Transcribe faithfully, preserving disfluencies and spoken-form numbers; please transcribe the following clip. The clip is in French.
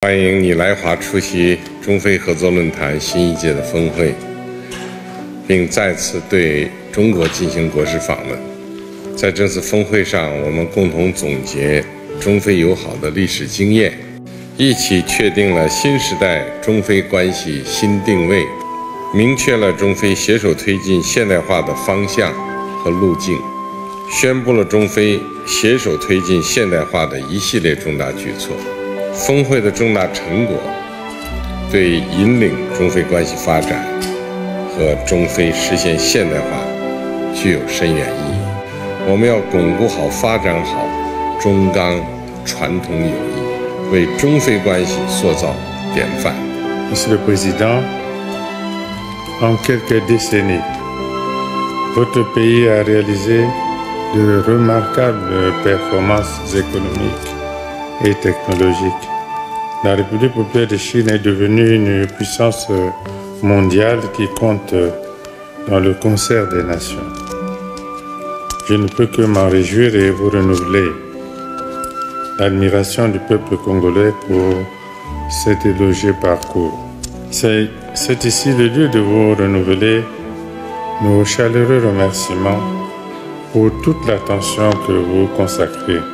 欢迎你来华出席中非合作论坛新一届的峰会，并再次对中国进行国事访问。在这次峰会上，我们共同总结中非友好的历史经验，一起确定了新时代中非关系新定位，明确了中非携手推进现代化的方向和路径，宣布了中非携手推进现代化的一系列重大举措。峰会的重大成果对引领中非关系发展和中非实现现代化具有深远意义。我们要巩固好、发展好中刚传统友谊，为中非关系塑造典范。 Monsieur le Président, en quelques décennies, votre pays a réalisé de remarquables performances économiques et technologiques. La République populaire de Chine est devenue une puissance mondiale qui compte dans le concert des nations. Je ne peux que m'en réjouir et vous renouveler l'admiration du peuple congolais pour cet élogieux parcours. C'est, c'est ici le lieu de vous renouveler nos chaleureux remerciements pour toute l'attention que vous consacrez